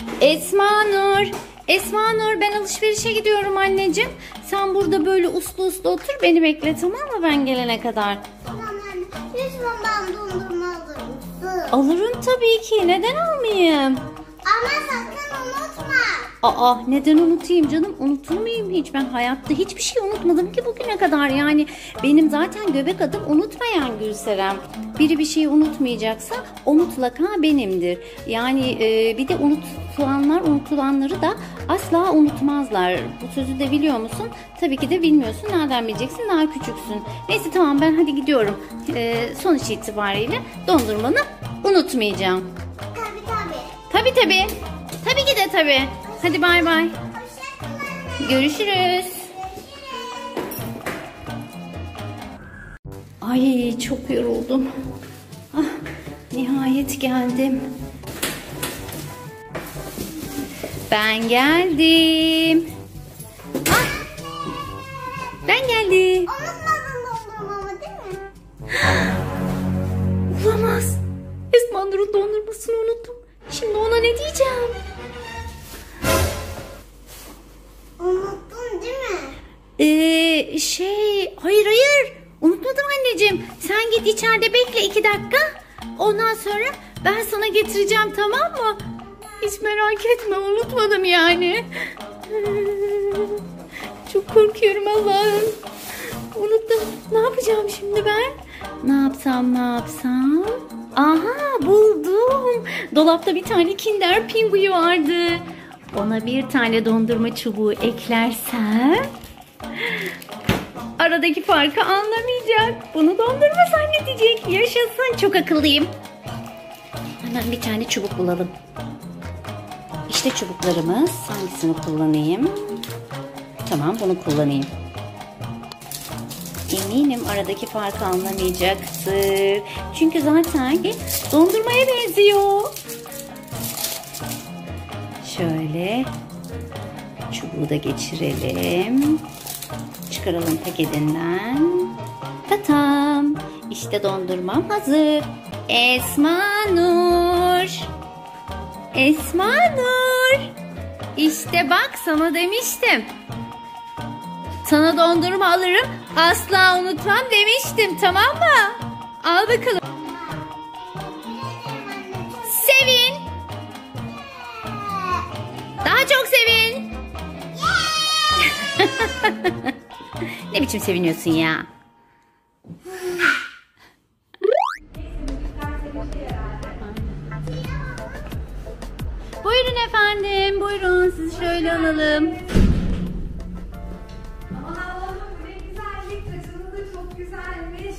Esma Nur. Esma Nur, ben alışverişe gidiyorum anneciğim. Sen burada böyle uslu uslu otur, beni bekle, tamam mı, ben gelene kadar? Tamam anne. Lütfen ben dondurma alır mısın? Alırım tabii ki. Neden almayayım? Ama sakın unutma. Aa, neden unutayım canım? Unutur muyum hiç? Ben hayatta hiçbir şey unutmadım ki bugüne kadar. Yani benim zaten göbek adım unutmayan Gülseren. Biri bir şeyi unutmayacaksa o mutlaka benimdir. Yani bir de unutulanları da asla unutmazlar. Bu sözü de biliyor musun? Tabii ki de bilmiyorsun. Nereden bileceksin? Daha küçüksün. Neyse tamam, ben hadi gidiyorum. Sonuç itibariyle dondurmanı unutmayacağım. Tabii. Tabii. Tabii ki de tabii. Hadi bay bay. Hoşçakalın. Görüşürüz. Ay, çok yoruldum. Ah, nihayet geldim. Ben geldim. Ah, ben geldim. Unutmadın dondurmamı değil mi? Olamaz. Esma Nur'un dondurmasını unuttum. Şimdi ona ne diyeceğim? Unuttun değil mi? Hayır. Unutmadım anneciğim. Sen git içeride bekle 2 dakika. Ondan sonra ben sana getireceğim, tamam mı? Hiç merak etme, unutmadım yani. Çok korkuyorum Allah'ım. Unuttum. Ne yapacağım şimdi ben? Ne yapsam? Aha, buldum. Dolapta bir tane Kinder Pingu'yu vardı. Ona bir tane dondurma çubuğu eklersem aradaki farkı anlamayacak. Bunu dondurma zannedecek. Yaşasın. Çok akıllıyım. Hemen bir tane çubuk bulalım. İşte çubuklarımız. Hangisini kullanayım? Tamam, bunu kullanayım. Eminim aradaki farkı anlamayacaktır. Çünkü zaten dondurmaya benziyor. Şöyle çubuğu da geçirelim. Çıkaralım paketinden. Tatam. İşte dondurmam hazır. Esma Nur. İşte bak, sana demiştim. Sana dondurma alırım, asla unutmam demiştim, tamam mı? Al bakalım. Sevin. Daha çok sevin. Ne biçim seviniyorsun ya? Buyurun efendim, buyurun, sizi şöyle alalım. Aman Allah'ım, ne güzellik, saçınız da çok güzelmiş.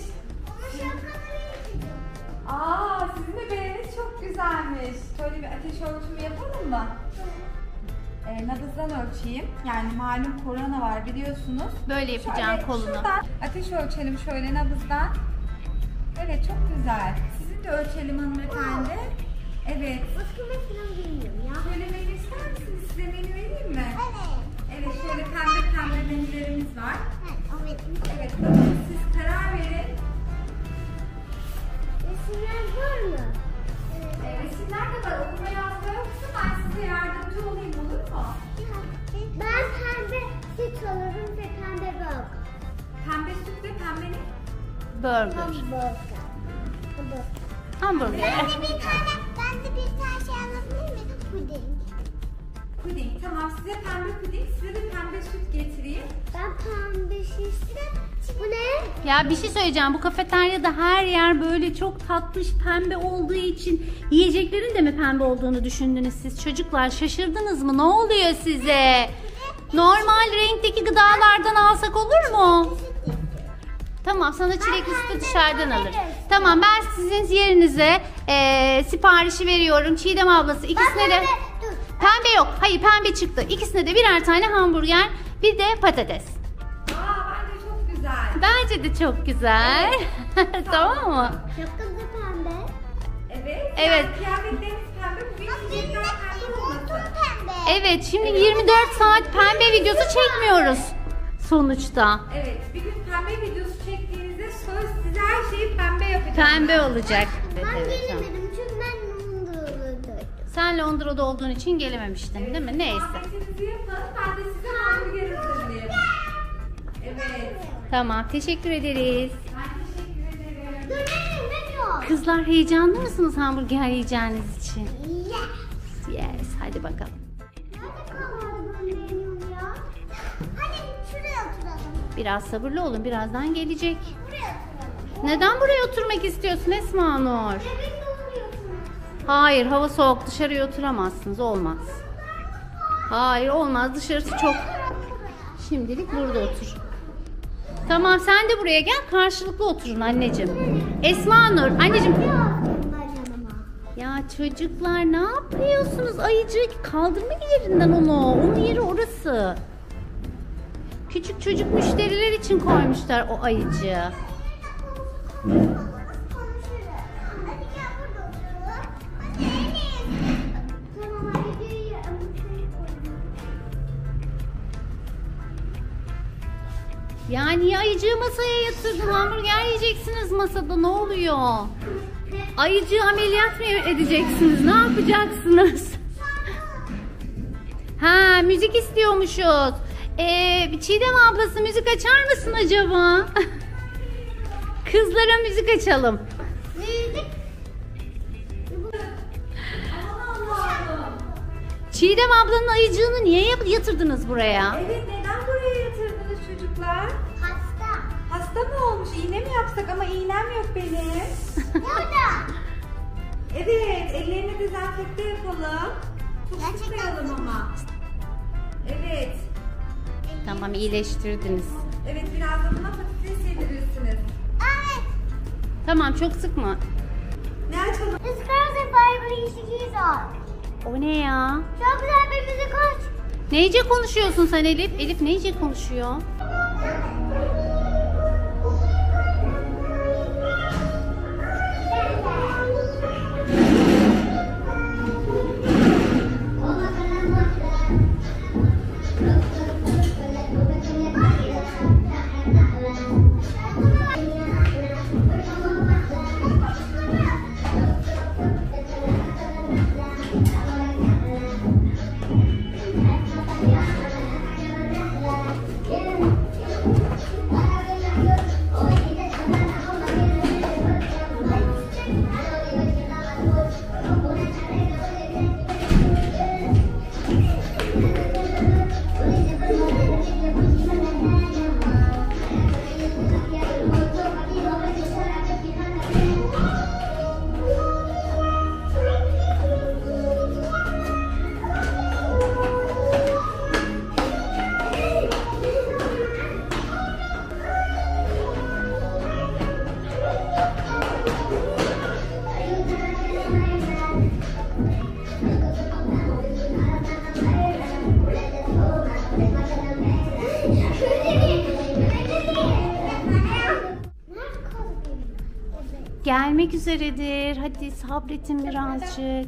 Sizin de beğeniniz çok güzelmiş. Şöyle bir ateş ölçümü yapalım mı? Nabızdan ölçeyim. Yani malum korona var biliyorsunuz. Böyle yapacağım kolunu. Şuradan ateş ölçelim şöyle nabızdan. Evet, çok güzel. Sizin de ölçelim hanımefendi. Evet. Başka bir falan bilmiyorum ya. Şöyle menü ister misiniz? Size menü vereyim mi? Evet. Evet, şöyle pembe menülerimiz var. Evet, siz karar verin. Resimler var mı? Resimler de var. Okuma yazma yoksa ben size yardımcı olayım, olur mu? Ben pembe süt alırım ve pembe burger. Pembe süt ve pembe ne? Burger. Hamburger. Ben de bir tane şey alabilir miyim? Puding. Puding. Tamam, size pembe puding, size de pembe süt getireyim. Ben pembe şiştim. Bu ne? Ya bir şey söyleyeceğim. Bu kafeteryada her yer böyle çok tatlış pembe olduğu için yiyeceklerin de mi pembe olduğunu düşündünüz siz çocuklar? Şaşırdınız mı? Ne oluyor size? Normal renkteki gıdalardan alsak olur mu? Tamam, sana çilekli sütü dışarıdan alırım. Tamam, ben sizin yerinize siparişi veriyorum. Çiğdem ablası ikisine de... Pembe yok. Hayır, pembe çıktı. İkisine de birer tane hamburger, bir de patates. Bence çok güzel. Bence de çok güzel. Tamam mı? Çok da pembe. Evet. Evet. Yani kıyafetleriniz pembe, bu benim yiyecekler pembe olmasın. Pembe. Evet, şimdi 24 saat pembe videosu çekmiyoruz sonuçta. Evet, bir gün pembe videosu çektiğinizde söz size her şeyi pembe yapacağım. Pembe olacak. Ben Evet, tamam. gelemedim çünkü ben Sen Londra'da olduğun için gelememiştin değil mi? Neyse. Kahvenizi yapın. Ben de size hamburger hazırlayayım. Evet. Tamam, teşekkür ederiz. Ben teşekkür ederim. Dur ne yok? Kızlar heyecanlı mısınız hamburger yiyeceğiniz için? Yes. Yes, hadi bakalım. Nerede kalmadı bu menüm ya? Hadi şuraya oturalım. Biraz sabırlı olun, birazdan gelecek. Buraya oturalım. Neden buraya oturmak istiyorsun Esma Nur? Evet oluyorsun. Hayır, hava soğuk, dışarıya oturamazsınız, olmaz. Hayır, olmaz, dışarısı çok. Şimdilik burada otur. Tamam, sen de buraya gel, karşılıklı oturun anneciğim. Esma Nur, anneciğim. Ya çocuklar ne yapıyorsunuz? Ayıcık, kaldırma yerinden onu. Onun yeri orası. Küçük çocuk müşteriler için koymuşlar o ayıcığı. Ya niye ayıcığı masaya yatırdın? Hamburger yiyeceksiniz masada, ne oluyor? Ayıcığı ameliyat mı edeceksiniz? Ne yapacaksınız? Ha, müzik istiyormuşuz. Çiğdem ablası, müzik açar mısın acaba? Kızlara müzik açalım. Çiğdem ablanın ayıcığını niye yatırdınız buraya? Evet, neden buraya yatırdınız çocuklar? Hasta. Hasta mı olmuş? İğne mi yapsak? Ama iğnem yok benim. Burada. Evet, ellerini dezenfekte yapalım. Çok sıkmayalım ama. Evet. Tamam, iyileştirdiniz. Evet, biraz da buna patates yedirirsiniz. Evet. Tamam, çok sıkma. Ne açalım? Iskarat Bible işi var. O ne ya? Çok güzel bir müzik aç. Neyce konuşuyorsun sen Elif? Elif neyce konuşuyor? Gelmek üzeredir. Hadi sabretin birazcık.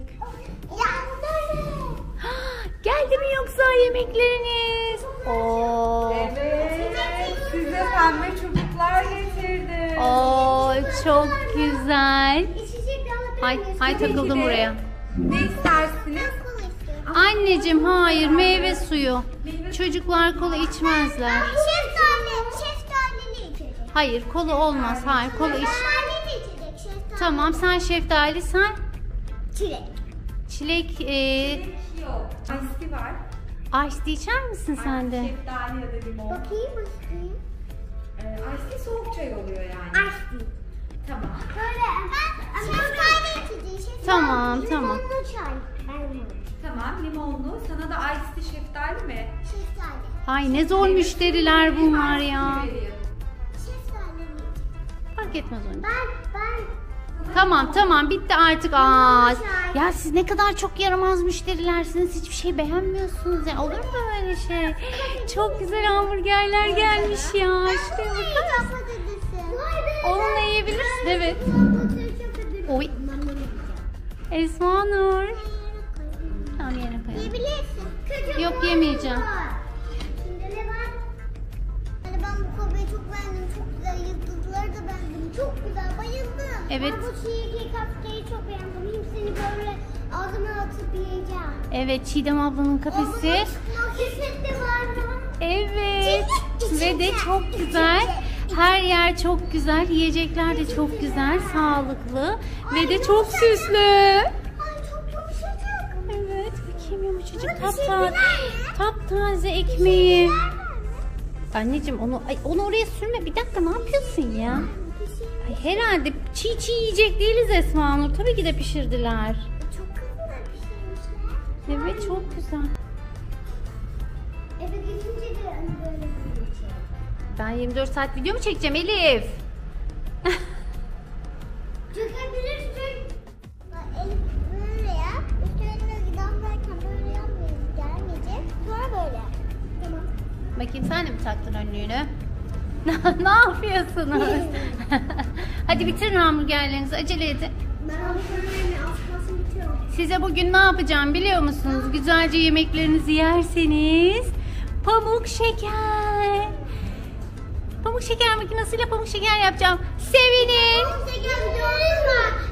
Geldi mi yoksa yemekleriniz? Oo. Evet, size pembe çubuklar getirdim. Oo, çok güzel. İçecek alabilir Ay, miyiz? ay takıldım buraya. Ne istersiniz? Kola istiyorum. Anneciğim hayır, meyve suyu. Çocuklar kola içmezler. Şeftalili içecek. Hayır, kola olmaz. Hayır, kola iç. Şeftalili içecek. Şeftali. Tamam, sen şeftali, sen Çilek. çilek, Yok. Ice tea var. ice tea içer misin sen de? Şeftali ya da limon. Bakayım bakayım. Ice tea soğuk çay oluyor yani. Ice tea. Tamam. Böyle şeftali içeceği. Şeftali. Tamam, tamam. Limonlu çay. Tamam, limonlu. Sana da ice tea şeftali mi? Şeftali. Ay ne zor müşteriler bunlar ya. Şeftali. Fark etmez onu. Ben Tamam bitti artık. Aa, ya siz ne kadar çok yaramaz müşterilersiniz. Hiçbir şey beğenmiyorsunuz ya. Olur mu böyle şey? Çok güzel hamburgerler gelmiş ya. İşte bakın. Onunla yiyebilirsin. Evet. Oy. Esma Nur. Tamam, yerine koyalım. Yiyebilirsin. Yok, yemeyeceğim. Şimdi ne var? Hani ben bu kobeyi çok beğendim. Çok güzel. Yıldızları da beğendim. Çok güzel. Bayıldım. Evet. Ben bu cheesecake köfteyi çok beğendim. Hepsini böyle ağzıma atıp yiyeceğim. Evet, Çiğdem ablanın kafesi. Market de var mı? Evet. İçinde. Ve de çok güzel. Her yer çok güzel. Yiyecekler de çok güzel, sağlıklı ve de çok süslü. Ay çok yumuşacık. Evet, bakayım yumuşacık, Bana taptaze ekmeği. Anneciğim onu oraya sürme. Bir dakika, ne yapıyorsun ya? Ay, herhalde çiğ yiyecek değiliz Esma Nur. Tabii ki de pişirdiler. Çok güzel pişirmişler. Evet, çok güzel. Eve gidince de böyle bir şey. Ben 24 saat video mu çekeceğim Elif? Çekebilirsin. Elif böyle yap. Üstüne giden derken böyle yapmayayım. Gelmeyecek. Sonra böyle. Tamam. Bakayım, sen de mi taktın önlüğünü? Ne yapıyorsunuz? Hadi bitirin hamburgerlerinizi, acele edin. Ben hamburgerimi asmasını bitiyorum. Size bugün ne yapacağım biliyor musunuz? Güzelce yemeklerinizi yerseniz pamuk şeker. Pamuk şeker makinesiyle pamuk şeker yapacağım. Sevinin. Hamburger videomuz var.